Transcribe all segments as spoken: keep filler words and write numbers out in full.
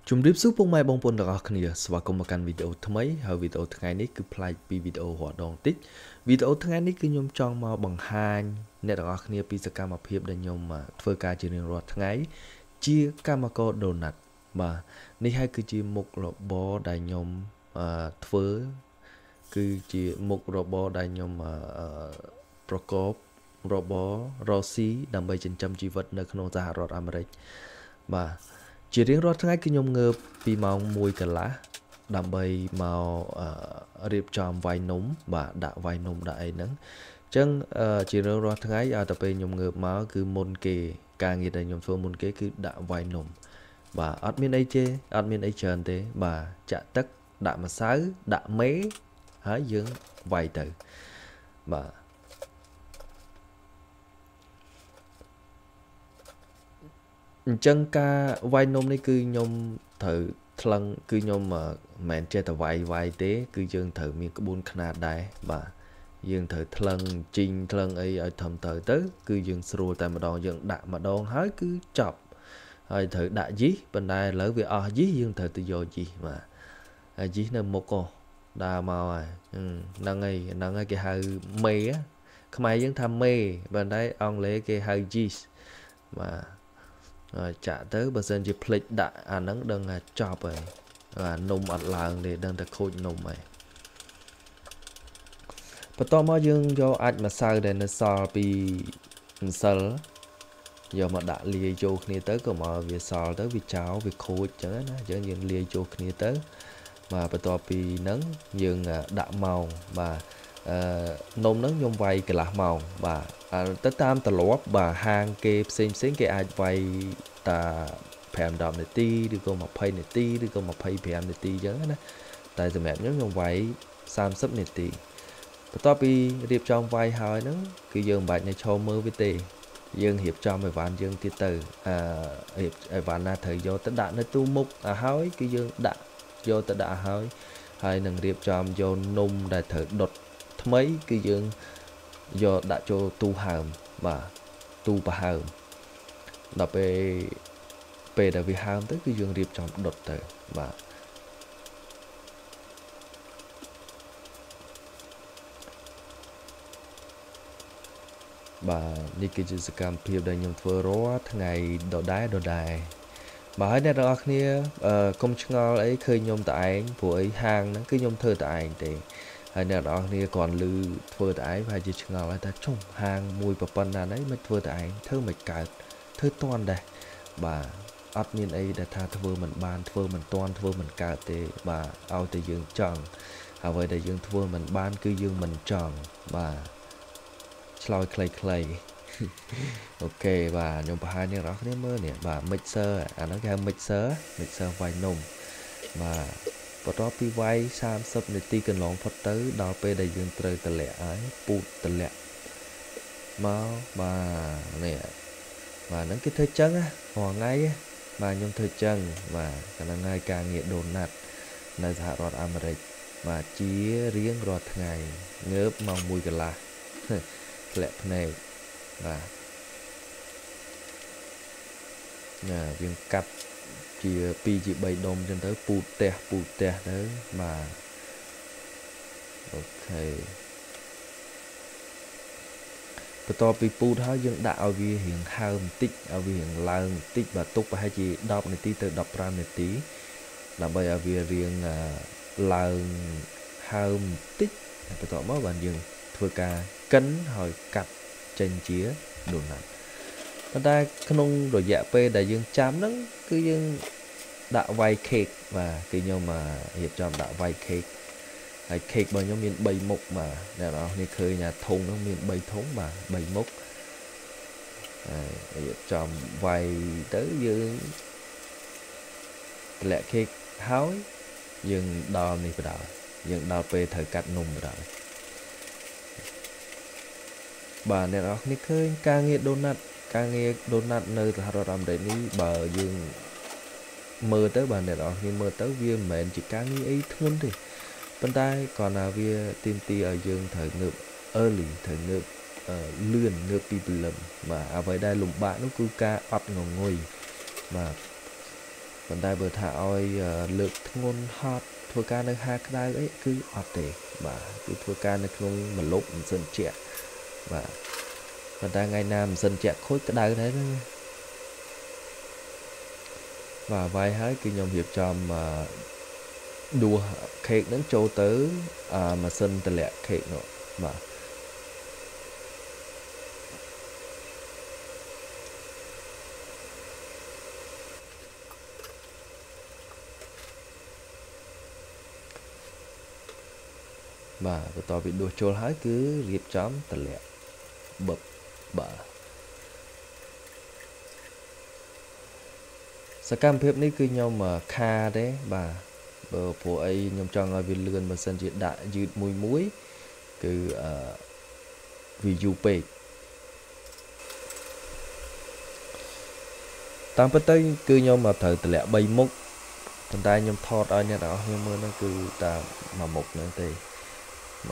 ជំរាបសួរពុកម៉ែបងប្អូនទាំងអស់គ្នាស្វាគមន៍មកកាន់វីដេអូថ្មីហើយវីដេអូថ្ងៃនេះគឺប្លែកពីវីដេអូរាល់ដងតិចវីដេអូថ្ងៃនេះគឺខ្ញុំចង់មកបង្ហាញអ្នកទាំងអស់គ្នាពីសកម្មភាពដែលខ្ញុំធ្វើការជារៀងរាល់ថ្ងៃជាកម្មករដូណាត់បាទនេះហើយគឺជាមុខរបរដែលខ្ញុំធ្វើគឺជាមុខរបរដែលខ្ញុំប្រកបរបររកស៊ីដើម្បីចិញ្ចឹមជីវិតនៅក្នុងសហរដ្ឋអាមេរិកបាទជារៀងរាល់ថ្ងៃគឺខ្ញុំងើបពីម៉ោងមួយកន្លះដើម្បីមករៀបចំវាយនំបាទដាក់វាយនំដាក់អីហ្នឹងអញ្ចឹងជារៀងរាល់ថ្ងៃឲ្យតែពេលខ្ញុំងើបមកគឺមុនគេការងារដែលខ្ញុំធ្វើមុនគេគឺដាក់វាយនំបាទអត់មានអីទេអត់មានអីច្រើនទេបាទចាក់ទឹកដាក់ម្សៅដាក់មេហើយយើងវាយទៅបាទអញ្ចឹងការវាយនំនេះគឺខ្ញុំត្រូវថ្លឹងគឺខ្ញុំមិនមែនចេះតែវាយវាយទេគឺយើងត្រូវមានក្បួនខ្នាតដែរបាទយើងត្រូវថ្លឹងជីងថ្លឹងអីឲ្យធំទៅទៅគឺយើងស្រួលតែម្ដងយើងដាក់ម្ដងហើយគឺចប់ហើយត្រូវដាក់យីសប៉ុន្តែឥឡូវវាអស់យីសយើងត្រូវទៅយកយីសបាទហើយយីសនៅមុខដើរមកហើយហ្នឹងហើយហ្នឹងហើយគេហៅមេខ្មែរយើងថាមេប៉ុន្តែអង់គ្លេសគេហៅ yeast បាទចាក់ទៅបើសិនជាភ្លេចដាក់អាហ្នឹងដឹងថាចប់ហើយបាទនំអត់ឡើងទេដឹងតែខូចនំហើយបន្ទាប់មកយើងយកអាចម្សៅដែលនៅសល់ពីម្សិលយកមកដាក់លាយចូលគ្នាទៅក៏មកវាសល់ទៅវាចោលវាខូចចឹងណាអញ្ចឹងយើងលាយចូលគ្នាទៅបាទបន្ទាប់ពីហ្នឹងយើងដាក់ម៉ោងបាទអឺនំហ្នឹងខ្ញុំវាយកន្លះម៉ោងបាទទៅតាមទម្លាប់បាទហាងគេផ្សេងផ្សេងគេអាចវាយតាប្រាំដប់នាទីឬក៏ยี่สิบនាទីឬក៏ยี่สิบห้าនាទីអញ្ចឹងណាតែសម្រាប់ខ្ញុំខ្ញុំវាយសាមសិបនាទីបន្ទាប់ពីរៀបចំវាយហើយហ្នឹងគឺយើងមិនបាច់នៅឈរមើលវាទេយើងរៀបចំអីវ៉ាន់យើងទៀតទៅអឺរៀបអីវ៉ាន់ណាត្រូវយកទៅដាក់នៅទូមុខឲ្យហើយគឺយើងដាក់យកទៅដាក់ឲ្យហើយនឹងរៀបចំយកនំដែលត្រូវដុតថ្មីគឺយើងយកដាក់ចូលទូហើមបាទទូប្រហើមដល់ពេលពេលដែលវាហើមទៅគឺយើងរៀបចំដុតទៅបាទបាទនេះគឺជាសកម្មភាពដែលខ្ញុំធ្វើរាល់ថ្ងៃដដែលដដែលបាទហើយអ្នកទាំងអស់គ្នាកុំឆ្ងល់អីឃើញខ្ញុំតែឯងព្រោះអីហាងហ្នឹងគឺខ្ញុំធ្វើតែឯងទេហើយអ្នកទាំងអស់គ្នាគ្រាន់ឮធ្វើតែឯងប្រហែលជាឆ្ងល់ហើយថាចុះហាងមួយប្រប៉ុណ្ណានេះមិនធ្វើតែឯងធ្វើមិនកើតធ្វើតន់ដែរបាទអត់មានអីដែលថាធ្វើមិនបានធ្វើមិនតន់ធ្វើមិនកើតទេបាទឲ្យតែយើងចង់អ្វីដែលយើងធ្វើមិនបានគឺយើងមិនចង់បាទឆ្លើយខ្លីៗអូខេបាទខ្ញុំបង្ហាញអ្នកនរគ្នាមើលនេះបាទ mixer អាហ្នឹងគេហៅ mixer mixer វាយនំបាទបន្ទាប់ពីវាយសាមសិបនាទីកន្លងផុតទៅដល់ពេលដែលយើងត្រូវតម្លាក់ហើយពូតតម្លាក់មកបាទនេះបាទហ្នឹងគេធ្វើចឹងណារាល់ថ្ងៃបាទខ្ញុំធ្វើចឹងបាទហ្នឹងហើយការងារដូណាត់នៅសហរដ្ឋអាមេរិកបាទជារៀងរាល់ថ្ងៃងើបម៉ោងមួយកន្លះធ្លាក់ភ្នែកបាទណាយើងកាត់ជាពីរជាបីដុំចឹងទៅពូតផ្ទះពូតផ្ទះទៅបាទអូខេបន្ទាប់ពីពូតហើយយើងដាក់ឲ្យវារៀងហើមបន្តិចឲ្យវារៀងឡើងបន្តិចបាទទុកប្រហែលជាដប់នាទីទៅដប់ប្រាំនាទីដើម្បីឲ្យវារៀងឡើងហើមបន្តិចបន្ទាប់មកបាទយើងធ្វើការកិនហើយកាត់ចេញជាដូណាត់ប៉ុន្តែក្នុងរយៈពេលដែលយើងចាំហ្នឹងគឺយើងដាក់វាយ cake បាទគឺខ្ញុំរៀបចំដាក់វាយ cake ហើយ cake របស់ខ្ញុំមានបីមុខបាទអ្នកនរគ្នាឃើញថាធុងហ្នឹងមានបីធុងបាទបីមុខហើយរៀបចំវាយទៅយើងតម្លាក់ cake ហើយយើងដល់នេះបណ្ដោយយើងដល់ពេលត្រូវកាត់នំបណ្ដោយបាទអ្នកនរគ្នាឃើញការងារដូណាត់ការងារដូណាត់នៅសហរដ្ឋអាមេរិកនេះបើយើងមើលទៅបាទអ្នកនរគ្នាមើលទៅវាមិនមែនជាការងារអីធ្ងន់ទេប៉ុន្តែគ្រាន់តែវាទាមទារឲ្យយើងត្រូវងើប early ត្រូវងើបលឿនងើបពីព្រលឹមបាទអ្វីដែលលំបាកនោះគឺការអត់ងងុយបាទ còn đại bữa thả oi lực ngôn hot thua ca nơi hai cái đai ấy cứ ọt để mà cứ thua ca nơi không mà lốp dần trẻ và còn ta ngày nam dần trẻ khối cái đai đấy và vai hết cứ nhom hiệp cho mà đua khệ đến châu tới à, mà sân tệ lẹ khệ nữa mà mà tao bị đua trôi hết cứ riệp chấm tệ lẹ bập bảสกรรมเพบนี้คือโยมคาเด้บ่าเบอร์ผัวไอ้โยมจองเอาวิลเลือนมาเส้นจีดะยืดมุยมุยคือวิวเปกตามไปเต้คือโยมมาเถิดแต่แหละใบมุกตอนใดโยมทอดเอาเนี่ยเราโยมมือนั่นคือตามมาหมกนั่นเต้มา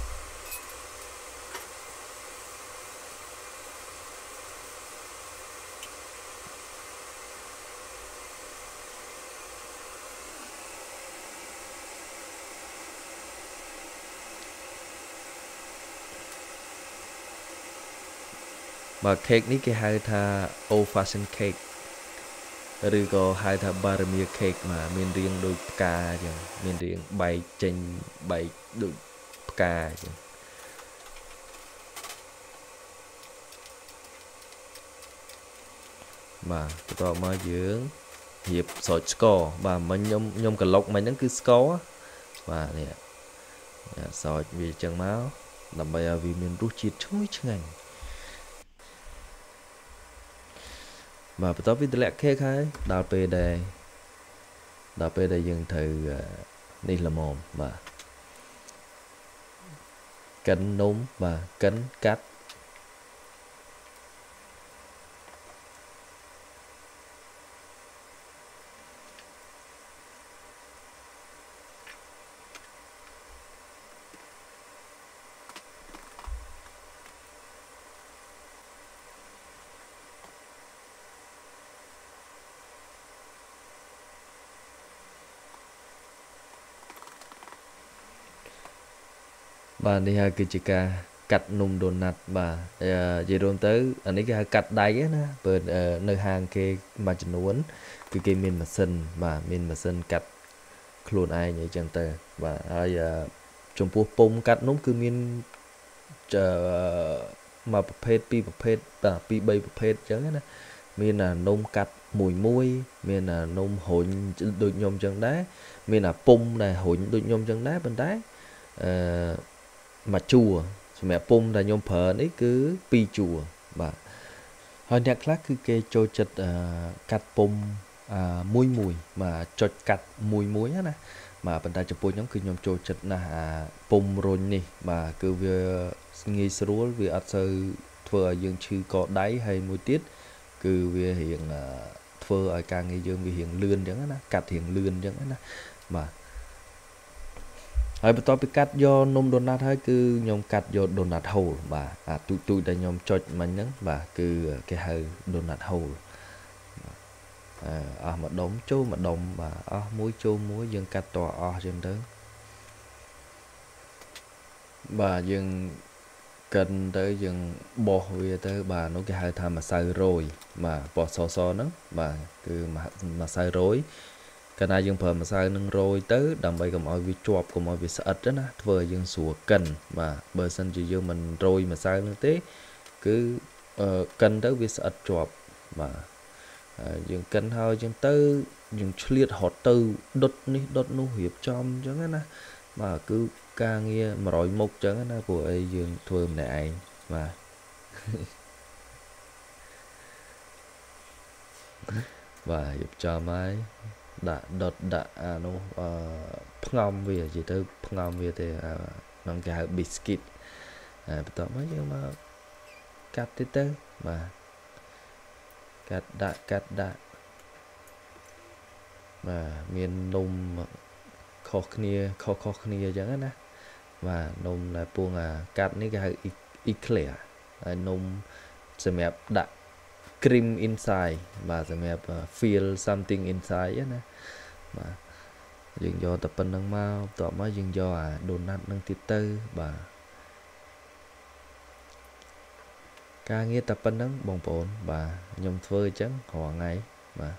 mà cake ní cái hai tha old fashion cake rồi có hai tha buttermilk cake mà miền riêng đôi ca chứ miền riêng bay chanh bay đôi ca chứ mà tụi mới dưỡng hiệp sỏi score và mình nhom nhom cả lộc mình nó cứ score và nè sỏi vì chân máu làm bây giờ vì mình rút chít chui chứ ngành mà bắt đầu với lẹ khé khai đào pe đây đào pe đây dừng từ đi là mồm và cánh núm và cánh cắt và đi hai cái chica cắt nung donut và về đồn tới anh ấy cái cắt đáy á nè bờ nơi hàng cái mà chỉ muốn cái cái miền mà sân mà miền mà sân cắt luôn ai nhảy chân tờ và ai trong phố pông cắt nung cứ miền mà phết pi phết à pi bay phết chứ nè miền là nung cắt mùi muôi miền là nung hỗn đôi nhôm chân đá miền là pông này hỗn đôi nhôm chân đá bên đá mà chùa mẹ pum là nhôm phở đấy cứ pi chùa và hồi nhạc khác cứ kê cho chật cắt pum mùi mùi mà cho cắt mùi muối á nè mà bên ta chụp bôi nhóm cứ nhôm cho chật là pum rồi nè mà cứ về nghi sửa vì ở sơ thưa dương chư có đáy hay mùi tiết cứ về hiện thưa ở càng nghi dương vì hiện lươn chẳng á cắt hiện lươn chẳng á màហើយបន្ទាប់ពីកាត់យកនំដូណាត់ហើយគឺខ្ញុំកាត់យកដូណាត់ហូលបាទអាទូទូដែលខ្ញុំចុចមិញហ្នឹងបាទគឺគេហៅដូណាត់ហូលអស់មួយដុំចូលមួយដុំបាទអស់មួយចូលមួយយើងកាត់តអស់ចឹងទៅបាទយើងកិនទៅយើងបោះវាទៅបាទនោះគេហៅថាម្សៅរោយបាទបោះសសហ្នឹងបាទគឺម្សៅរោយកាលណាយើងប្រើម្សៅនឹងរោយទៅដើម្បីកុំឲ្យវាជាប់កុំឲ្យវាស្អិតណាធ្វើឲ្យយើងស្រួលកិនបាទបើសិនជាយើងមិនរោយម្សៅនោះទេគឺកិនទៅវាស្អិតជាប់បាទយើងកិនហើយចឹងទៅយើងឆ្លៀតរត់ទៅដុតនេះដុតនោះរៀបចំចឹងណាបាទគឺការងារ100មុខចឹងណាព្រោះអីយើងធ្វើម្នាក់ឯងបាទបាទរៀបចំហើយដាក់ដុតដាក់អានោះផ្ងំវានិយាយទៅផ្ងំវាទេក្នុងគេហៅ biscuit បន្ទាប់មកយើងមកកាត់ទៀតទៅបាទកាត់ដាក់កាត់ដាក់បាទមាននំខុសគ្នាខុសខុសគ្នាអញ្ចឹងណាបាទនំដែលពងកាត់នេះគេហៅ eclair ហើយនំសម្រាប់ដាក់ cream inside và sẽ mẹ feel something inside á nè mà dừng do tập bên nâng mau tọa mới dừng do à donut nâng tiết tư và ca nghĩa tập bên nâng bồng bồn và nhung phơi trắng họ ngày mà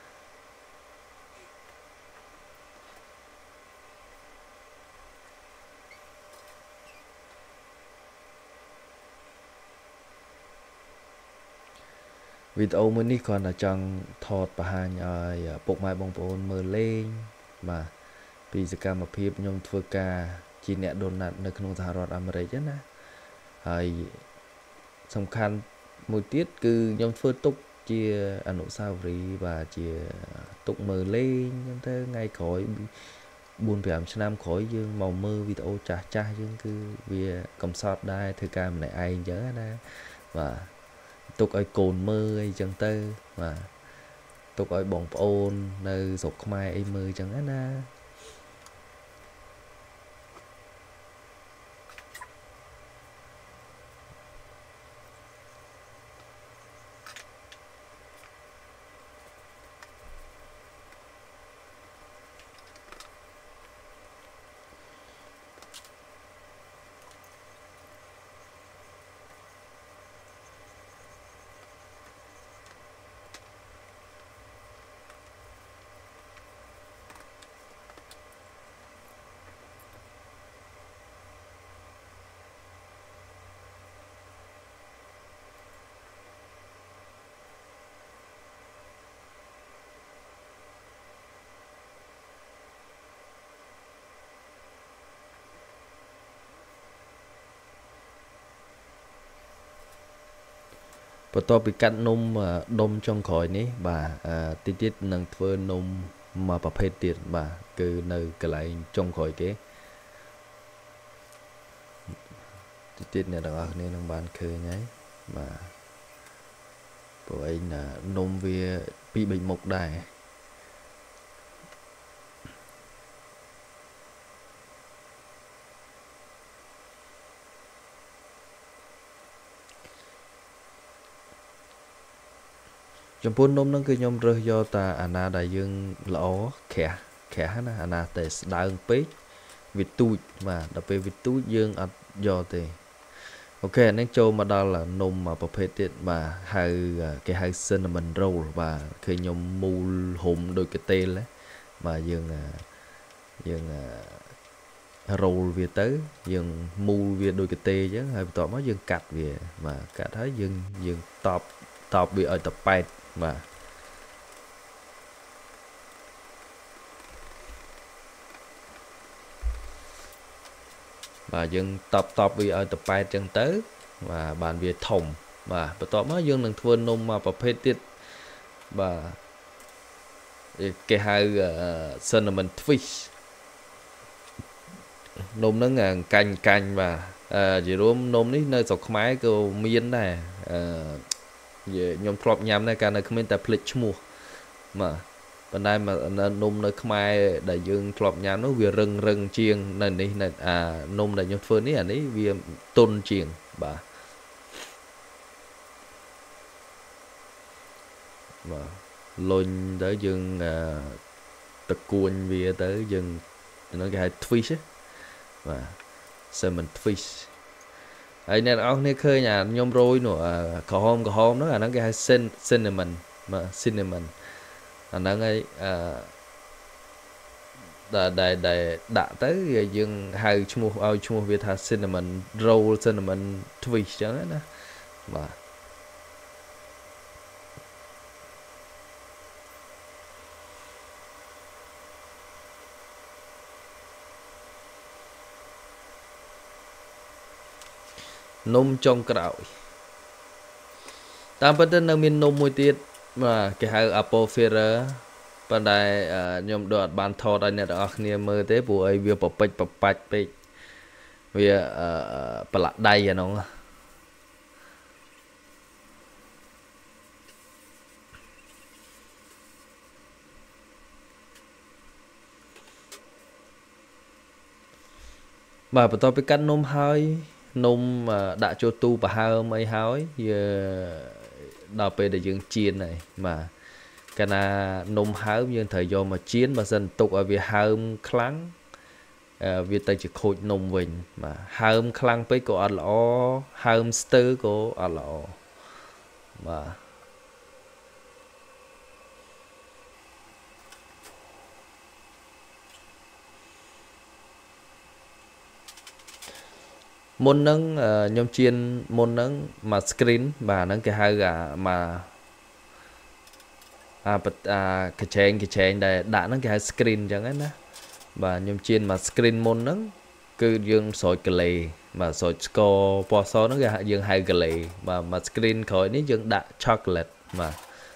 video mới ní còn là chẳng thọt và hai ở bụng mai bồng bồn mờ lên mà vì sự ca mà phim nhung phơi ca chỉ nẹ donut nơiក្នុងសហរដ្ឋអាមេរិកណាហើយសំខាន់មួយទៀតគឺខ្ញុំធ្វើទុកជាអនុស្សាវរីយ៍បាទជាទុកមើលលេងអញ្ចឹងទៅថ្ងៃក្រោយbốn nămឆ្នាំក្រោយយើងមកមើលវីដេអូចាស់ចាស់យើងគឺវាកំសត់ដែរធ្វើការម្នាក់ឯងអញ្ចឹងណាបាទទុកឲ្យកូនមើលអីអញ្ចឹងទៅបាទទុកឲ្យបងប្អូននៅស្រុកខ្មែរអីមើលអញ្ចឹងណាបន្ទាប់ពីកាត់នំដុំចុងក្រោយនេះបាទតិចទៀតនឹងធ្វើនំមួយប្រភេទទៀតបាទគឺនៅកន្លែងចុងក្រោយគេតិចទៀតអ្នកទាំងអស់គ្នានឹងបានឃើញហើយបាទព្រោះឯងនំវាពីរបីមុខដែរចំពោះនំហ្នឹងគឺខ្ញុំរើសយកតាអាណាដែលយើងល្អក្រាស់ក្រាស់ណាអាណាតែស្ដើងពេកវាទូចបាទដល់ពេលវាទូចយើងអត់យកទេអូខេអានេះចូលមកដល់នំប្រភេទទៀតបាទហៅគេហៅ cinnamon roll បាទឃើញខ្ញុំមូលហុំដូចកាតេលបាទយើងយើង roll វាទៅយើងមូលវាដូចកាតេអញ្ចឹងហើយបន្ទាប់មកយើងកាត់វាបាទកាត់ហើយយើងយើងតបតបវាឲ្យតប៉ែតបាទបាទយើងតបតបវាឲ្យតប៉ែតចឹងទៅបាទបានវាធំបាទបន្ទាប់មកយើងនឹងធ្វើនំមកប្រភេទទៀតបាទគេហៅ cinnamon twist នំហ្នឹងកាញ់កាញ់បាទជារួមនំនេះនៅស្រុកខ្មែរក៏មានដែរអឺខ្ញុំធ្លាប់ញ៉ាំដែរកាលនៅក្មេងតែភ្លេចឈ្មោះបាទប៉ុន្តែនំនៅខ្មែរដែលយើងធ្លាប់ញ៉ាំនោះវារឹងរឹងជាងនៅនេះនៅអានំដែលខ្ញុំធ្វើនេះអានេះវាទន់ជាងបាទបាទលុញទៅយើងតកួនវាទៅយើងហ្នឹងគេហៅ twist បាទ cinnamon twist ហើយអ្នកនរអស់គ្នាឃើញអាខ្ញុំរោយនោះក្រហមក្រហមនោះអាហ្នឹងគេហៅ cinnamon បាទ cinnamon អាហ្នឹងហើយអឺដែលដែលដាក់ទៅយើងហៅឈ្មោះឲ្យឈ្មោះវាថា cinnamon roll cinnamon twist ចឹងណាបាទនំចុងក្រោយតាមពិតទៅនៅមាននំមួយទៀតបាទគេហៅ apple firer ប៉ុន្តែខ្ញុំដូចអត់បានថតឲ្យអ្នកទាំងអស់គ្នាមើលទេព្រោះអីវាប្រពេចប្របាច់ពេកវាប្រឡាក់ដៃអានោះបាទបន្ទាប់ពីកាត់នំហើយនំដាក់ចូលទូប្រហើមអីហើយវា đào về để dương chiên này mà cái na nôm hám dương thời do mà chiến mà dần tục ở việc hám kháng việc tay chỉ khôi nôm mình mà hám kháng với của ăn lỏ hám stir của ăn lỏ mà môn nâng uh, nhom chiên môn nâng mà screen và nâng cái hai gà mà à bật à cái chén cái chén đây đã nâng cái hai screen chẳng ấy nè và nhom chiên mà screen môn nâng cứ dương soi cái lề mà soi score po so nó ra dương hai cái lề mà mà screen khỏi ní dương đã chocolate mà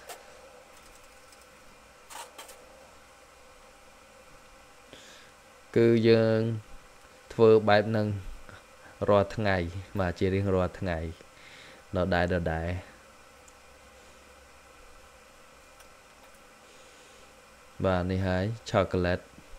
cứ dương thưa bài nâng rồi tháng ngày mà chỉ riêng rồi tháng ngày nó đại nó đại và này hai chocolate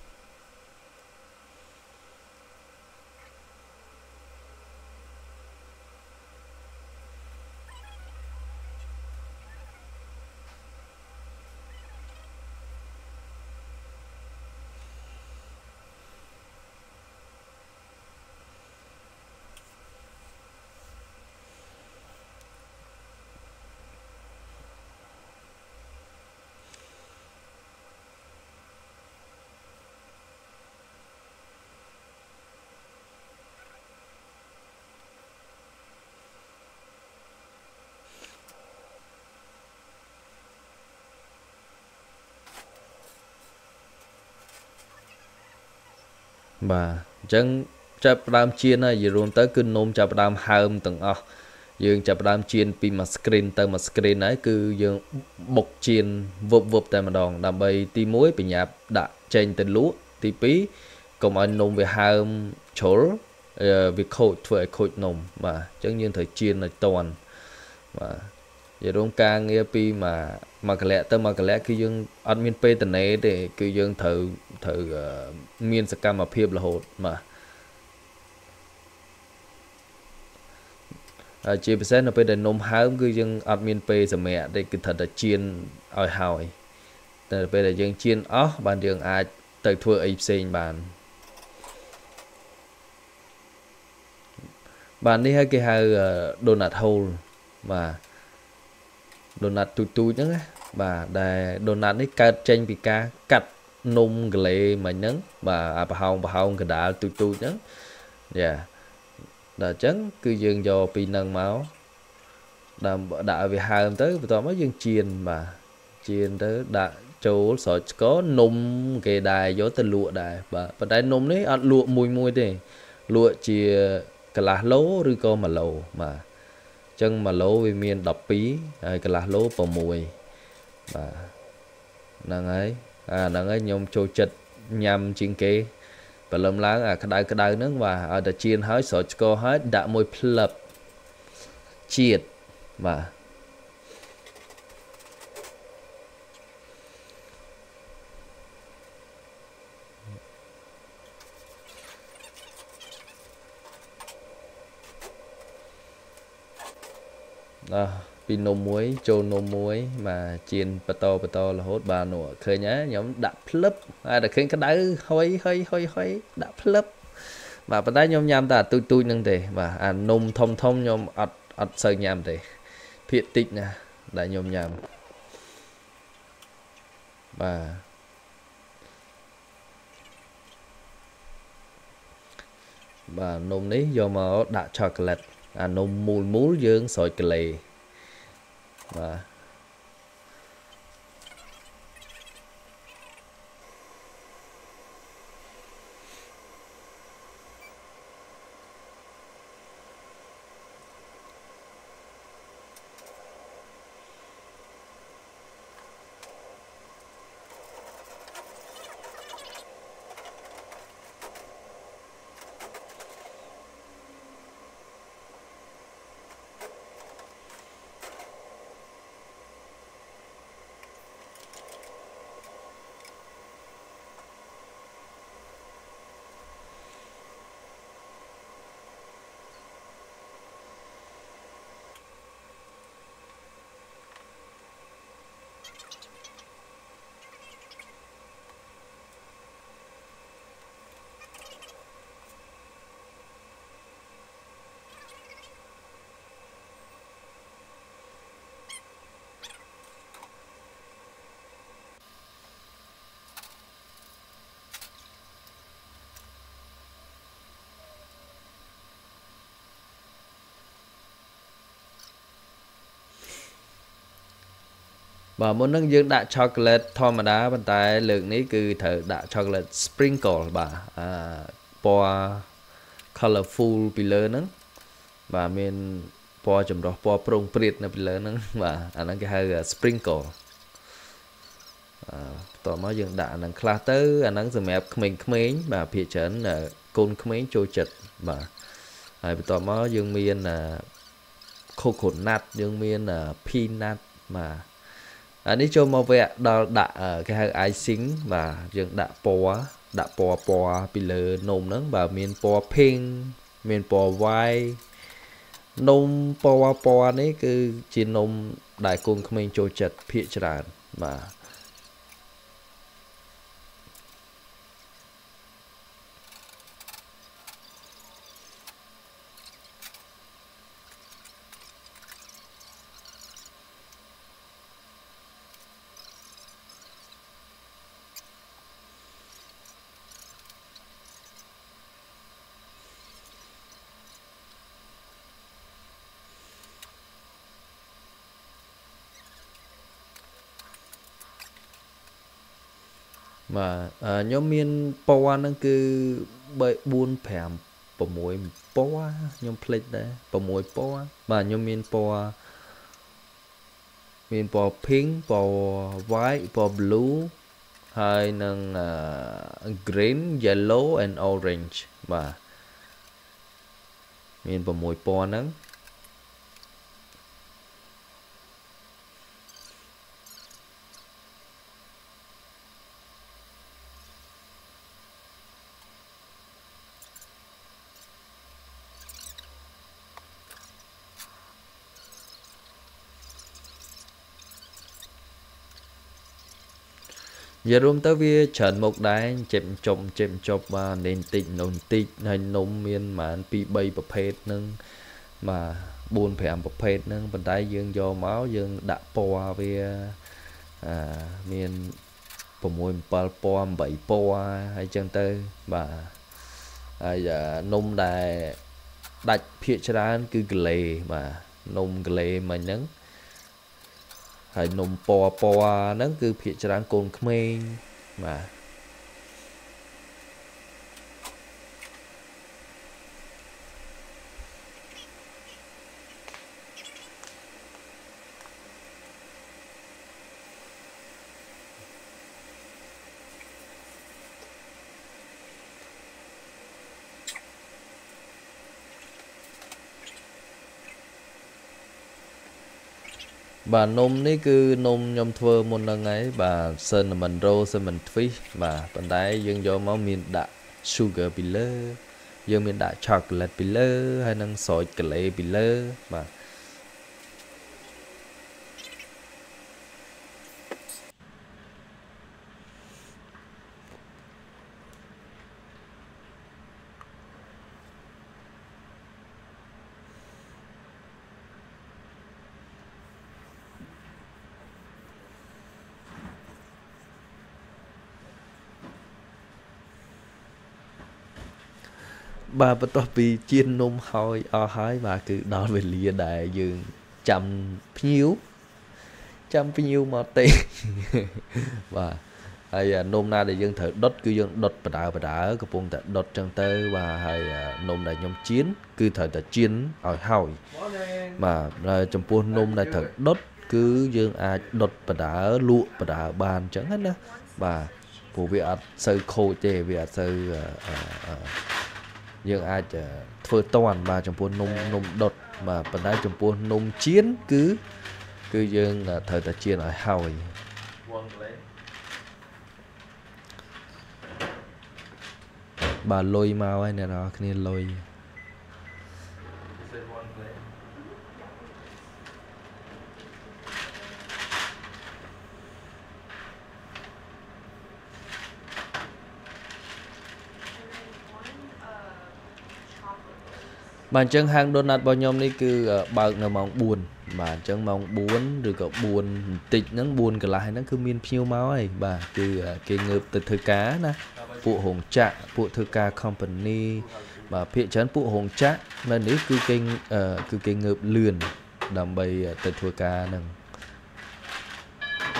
và chẳng chập đam chiên này giờ luôn tới cứ nôm chập đam hàm từng ở dương chập đam chiên pi mà screen tới mà screen ấy cứ dương bộc chiên vụp vụp tại mà đòn làm bay ti muối bị nhạt đã trên tên lúa ti pí còn anh nôm về hàm chỗ việc khôi thuê khôi nôm mà chẳng như thời chiên là toàn mà giờ luôn ca nghe pi mà mà cái lẽ tới mà cái lẽ cứ dương admin pay tên này để cứ dương thử thử uh, miên sạc cam mà phiệp là hột mà uh, chỉ phải là bây giờ nôm hám cứ dương admin pay giờ mẹ đây cứ thật là chiên ỏi hỏi từ bây giờ dương chiên ó bàn dương ai tới thua ấy sinh bàn bàn đi hai cái hai uh, donut hole mà donut tui tui nhá và đây donut ấy cắt trên bị cá cắt nung cái lệ mà nhấn và à bà hông bà hông cái đã tui tui nhấn dạ đã chấn cứ dương do pi nâng máu đã đã về hai tới tôi mới dương chiên mà chiên tới đã chỗ sỏi có nung cái đài gió tên lụa đài và và đài nung đấy ăn lụa mùi mùi thế lụa chỉ cái lá lố rồi co mà lầu mà chân mà lố vì miền đập pí cái lá lố vào mùi và nàng ấy à nàng ấy nhom trôi chật nhằm chiên kế và lâm láng à cái đai cái đai nước và ở đã chiên hết sỏi co hết đã môi plup chiết mà à, pin nôm muối trâu nôm muối mà chiên bờ to bờ to là hốt bà nọ khơi nhá nhóm đạp plup à đã khiến cái đáy hơi hơi hơi hơi đạp plup mà bữa nay nhóm nhám ta tôi tôi nâng thế mà à nôm thông thông nhóm ắt ắt sơ nhám thế thiệt tích nè đã nhóm nhám và và nôm đấy do mà đã chocolate à nôm mùi muối dương sỏi cái lề và và muốn nâng dương đã chocolate thò mà đá bàn tay lượngนี้คือthử đã chocolate sprinkle bà à po colorful ពីលើហ្នឹងបាទមានពណ៌ចម្រុះពណ៌ប្រងព្រាតនៅពីលើហ្នឹងបាទអាហ្នឹងគេហៅ sprinkle អឺតោះមកយើងដាក់អាហ្នឹងខ្លះទៅអាហ្នឹងសម្រាប់ក្មេងៗបាទភាគច្រើនកូនក្មេងចូលចិត្តបាទហើយបន្ទាប់មកយើងមាន coconut យើងមាន peanut បាទអានេះចូលមកវគ្គដល់ដាក់គេហៅ icing បាទយើងដាក់ពណ៌ដាក់ពណ៌ពណ៌ពីលើនំហ្នឹងបាទមានពណ៌ pink មានពណ៌ white នំពណ៌ពណ៌នេះគឺជានំដែលកូនក្មេងចូលចិត្តភាគច្រើនបាទបាទខ្ញុំមានពណ៌ហ្នឹងគឺ3 4 5 6ពណ៌ខ្ញុំភ្លេចដែរ6ពណ៌បាទខ្ញុំមានពណ៌មានពណ៌ pink ពណ៌ white ពណ៌ blue ហើយនឹង green yellow and orange បាទមាន6ពណ៌ហ្នឹង giờ rôm tới vi trần một đáy chém chồng chém chọc và nền tịnh nồng tịnh hành nông miên mà pi bay bập hết nâng mà buồn phèm bập hết nâng bàn tay dương do máu dương đã po về à miên bờ môi bờ po bảy po hay chân tơ và à giờ nông đài đặt phía trên cứ lề mà nông lề mà nhấnហើយនំពណ៌ពណ៌ហ្នឹងគឺភាគច្រើនកូនក្មេងបាទបាទនំនេះគឺនំខ្ញុំធ្វើមុនហ្នឹងហើយបាទ cinnamon roll cinnamon twist បាទប៉ុន្តែយើងយកមកមានដាក់ sugar ពីលើយើងមានដាក់ chocolate ពីលើហើយនឹងស្រោចកាឡេពីលើបាទ bà bắt đầu bị chiên nôm hỏi ở hỏi bà cứ đón về lìa đại dương chăm phiếu chăm phiếu mà tê và hay nôm na để dân thử đốt cứ dân đốt bà đá bà đá cái vùng tại đốt trăng tơ và hay nôm đại nhóm chiến cứ thời tại chiến ở hỏi mà trong buôn nôm đại thử đốt cứ dân ai đốt bà đá lụa bà đá bàn chẳng hết nữa và vụ việc sơ khô chê việc sơ dương aiធ្វើតន់បាទចំពោះនំនំដុតបាទប៉ុន្តែចំពោះនំជៀនគឺគឺយើងត្រូវតែជៀនឲ្យហើយបាទលុយមកហើយអ្នកនរគ្នាលុយ bạn chân hàng donut bao nhiêu này cứ bao nào mong buồn bạn chân mong buồn rồi có buồn tịch nó buồn cả lại nó cứ miên phiêu máu ấy bà từ cái ngợp từ thời cá nè phụ hồng trạ phụ thời cá company và phía chấn phụ hồng trạ mà nếu cứ kênh cứ kênh ngợp lườn đầm bầy từ thời cá nè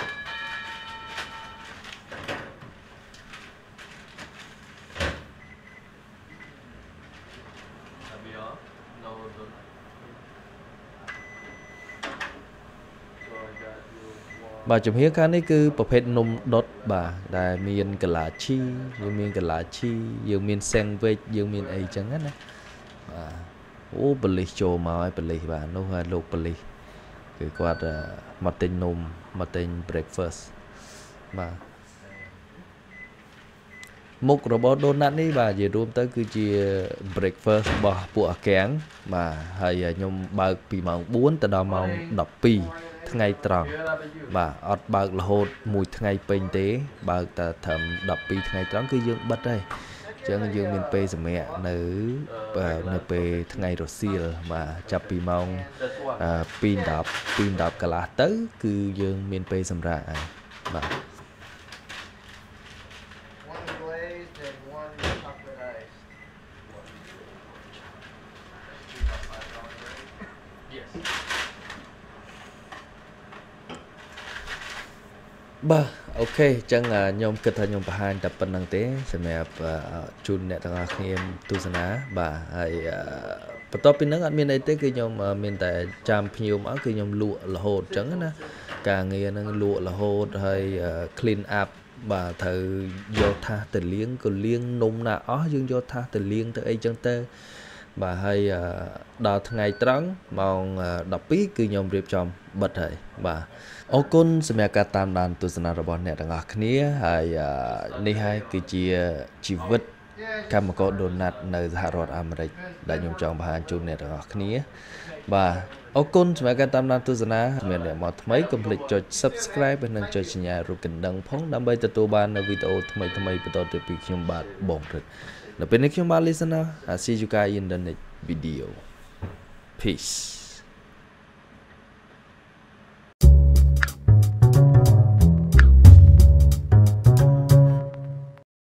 bà chụp hiến cái này cứประเภท nôm đốt bà đại miền cà lá chi dương miền cà lá chi dương miền sen vết dương miền ấy chẳng hết nè bà ô bờ lì trồ mà bờ lì bà nó hơi lục bờ lì cái quạt mặt tên nôm mặt tên breakfast bà mục robot donut này bà vềរួមtới cứ chia breakfast bỏ bùa kén mà hay nhung bao pì mỏng bốn từ đó mỏng đập pì ngày tròn mà ọt bao là hột mùi ngày bình tế bao ta thầm đập pì ngày tròn cứ dương bất đây chẳng dương miền pê sầm mẹ nữ nữ pê ngày rồi xìa mà chập pì mỏng pin đập pin đập cả lá tới cứ dương miền pê sầm ra mà bà ok chẳng là nhom kết hợp nhom bà hai tập phần năng tế sẽ mẹ chun nè thằng em tu sanh á bà hay bắt đầu pin năng miền này tế cái nhom miền tại cham nhiều máu cái nhom lụa là hột trắng á càng nghe năng lụa là hột hay clean up bà thử vô tha từ liếng còn liêng nung nà ó dương vô tha từ liêng từ ấy chân tê bà hay đào ngày trắng mong đọc bí cứ nhom riệp trong bật hệ bà ô côn sẽ mẹ cả tam đàn tu sanh robot nè đằng ngọc nia hay ni hai cái chia chi vật cam có donut nơi Hà Nội Americ đã nhung trong bà chun nè đằng ngọc nia bà ô côn sẽ mẹ cả tam đàn tu sanh mẹ để một mấy complete cho subscribe bên năng cho nhà rồi cần đăng phóng đam bay từ ban video thay thay bắt đầu từ việc nhung bát bông rồi là bên này nhung bát listener I see you guys in the next video peace.